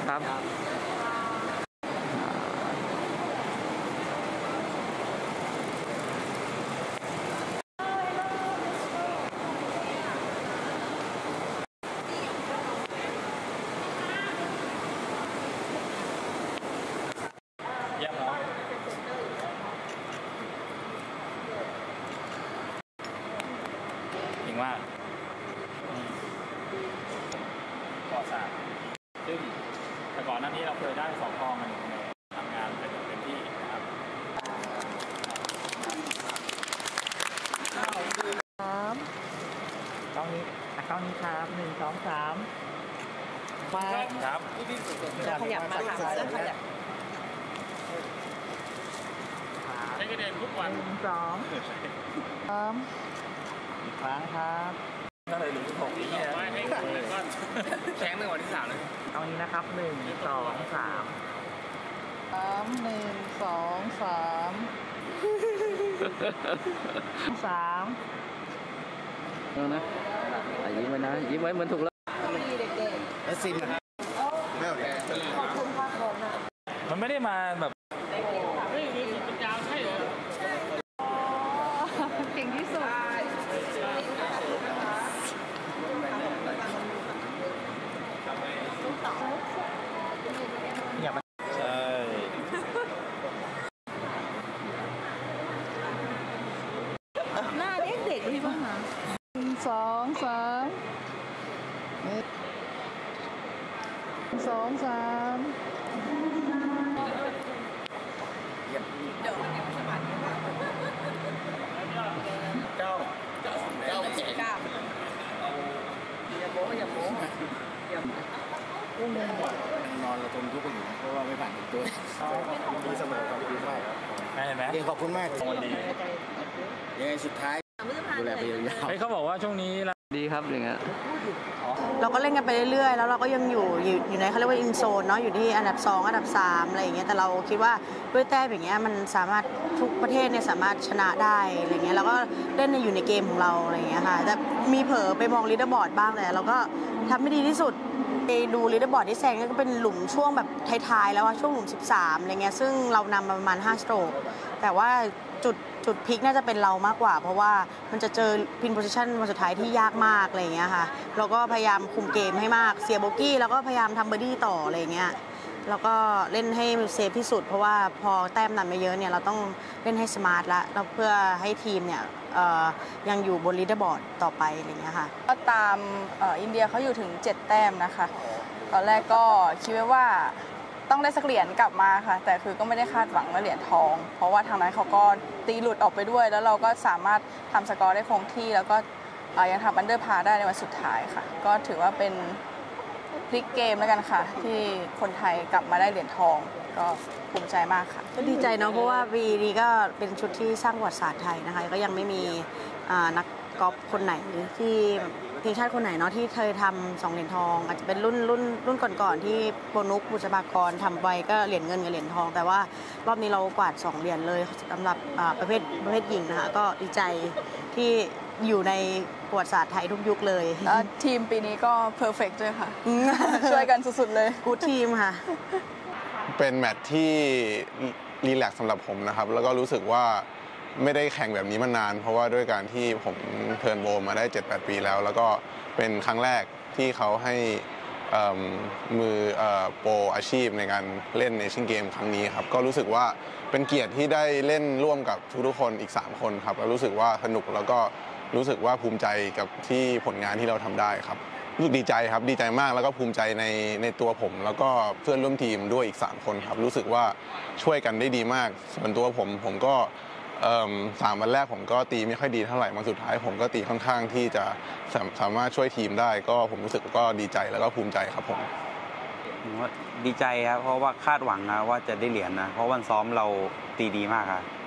ครับเยี่ยมครับจริงว่าก่อสร้างซึ่งแต่ก่อนหน้านี้เราเคยได้2 ทองกันทำงานเป็นเต็มที่นะครับกล้องนี้ครับ1 2 3มาครับจะขยับมาค่ะจะขยับใช้กระเด็นทุกวัน 1 2 3อีกครั้งครับก็เลยหลุด6นี้เนี่ยไม่ให้คนเลยก้อนแข็งในวันที่3เลยเอานี้นะครับ1 2 3 1 2 3 3 นะยิ้มไว้นะยิ้มไว้เหมือนถูกแล้วแล้วซิมนะขอบคุณค่ะผมนะมันไม่ได้มาแบบเฮ้ยมือเป็นยาวใช่เหรอเก่งที่สุดอย่ามาใช่หน้าเด็กๆพี่บ้างนะ1 2 3 1 2 3 นอนระทมทุกคนอยู่เพราะว่าไม่ผ่านตัวดีเสมอครับดีมากเห็นไหมขอบคุณมากคนดียังไงสุดท้ายดูแลไปยาวๆเขาบอกว่าช่วงนี้ดีครับอย่างเงี้ยเราก็เล่นกันไปเรื่อยๆแล้วเราก็ยังอยู่ในเขาเรียกว่าอินโซนเนาะอยู่ที่อันดับ2อันดับ3อะไรอย่างเงี้ยแต่เราคิดว่าด้วยแต้มอย่างเงี้ยมันสามารถทุกประเทศเนี่ยสามารถชนะได้อะไรเงี้ยแล้วก็เล่นอยู่ในเกมของเราอะไรเงี้ยค่ะแต่มีเผลอไปมองลีดเดอร์บอร์ดบ้างแต่เราก็ทำไม่ดีที่สุดไปดูลีดเดอร์บอร์ดที่แซงก็เป็นหลุมช่วงแบบท้ายๆแล้วช่วงหลุม13อะไรเงี้ยซึ่งเรานำมาประมาณ5 สโตรกแต่ว่าจุดพลิกน่าจะเป็นเรามากกว่าเพราะว่ามันจะเจอพินโพซิชันวันสุดท้ายที่ยากมากอะไรอย่างเงี้ยค่ะเราก็พยายามคุมเกมให้มากเสียโบกี้แล้วก็พยายามทำเบอร์ดี้ต่ออะไรอย่างเงี้ยแล้วก็เล่นให้เซฟที่สุดเพราะว่าพอแต้มนำไม่เยอะเนี่ยเราต้องเล่นให้สมาร์ทละเราเพื่อให้ทีมเนี่ยยังอยู่บนลีดเดอร์บอร์ดต่อไปอะไรอย่างเงี้ยค่ะก็ตามอินเดียเขาอยู่ถึง7 แต้มนะคะตอนแรกก็คิดว่าต้องได้สักเหรียญกลับมาค่ะแต่คือก็ไม่ได้คาดหวังว่าเหรียญทองเพราะว่าทางนั้นเขาก็ตีหลุดออกไปด้วยแล้วเราก็สามารถทำสกอร์ได้คงที่แล้วก็ยังทำอันเดอร์พาได้ในวันสุดท้ายค่ะก็ถือว่าเป็นพลิกเกมแล้วกันค่ะที่คนไทยกลับมาได้เหรียญทองก็ภูมิใจมากค่ะก็ดีใจเนาะเพราะว่าปีนี้ก็เป็นชุดที่สร้างประวัติศาสตร์ไทยนะคะก็ยังไม่มีนักกอล์ฟคนไหนที่ทีมชาติคนไหนเนาะที่เคยทำ2 เหรียญทองอาจจะเป็นรุ่นก่อนๆที่โปนุกบุษบากรทำไว้ก็เหรียญเงินกับเหรียญทองแต่ว่ารอบนี้เรากวาด2 เหรียญเลยสำหรับประเภทหญิงนะคะก็ดีใจที่อยู่ในประวัติศาสตร์ไทยทุกยุคเลยทีมปีนี้ก็เพอร์เฟกต์ด้วยค่ะช่วยกันสุดๆเลยกู๊ดทีมค่ะเป็นแมตช์ที่รีแลกซ์สำหรับผมนะครับแล้วก็รู้สึกว่าไม่ได้แข่งแบบนี้มานานเพราะว่าด้วยการที่ผมเทิร์นโบมาได้ 7-8 ปีแล้วก็เป็นครั้งแรกที่เขาให้มือโปรอาชีพในการเล่นเนชั่นเกมครั้งนี้ครับก็รู้สึกว่าเป็นเกียรติที่ได้เล่นร่วมกับทุกๆคนอีก3 คนครับแล้วรู้สึกว่าสนุกแล้วก็รู้สึกว่าภูมิใจกับที่ผลงานที่เราทำได้ครับรู้สึกดีใจครับดีใจมากแล้วก็ภูมิใจในตัวผมแล้วก็เพื่อนร่วมทีมด้วยอีก3 คนครับรู้สึกว่าช่วยกันได้ดีมากส่วนตัวผมก็3 วันแรกผมก็ตีไม่ค่อยดีเท่าไหร่มาสุดท้ายผมก็ตีค่อนข้างที่จะสามารถช่วยทีมได้ก็ผมรู้สึกก็ดีใจแล้วก็ภูมิใจครับผมดีใจครับเพราะว่าคาดหวังนะว่าจะได้เหรียญนะเพราะวันซ้อมเราตีดีมากครับ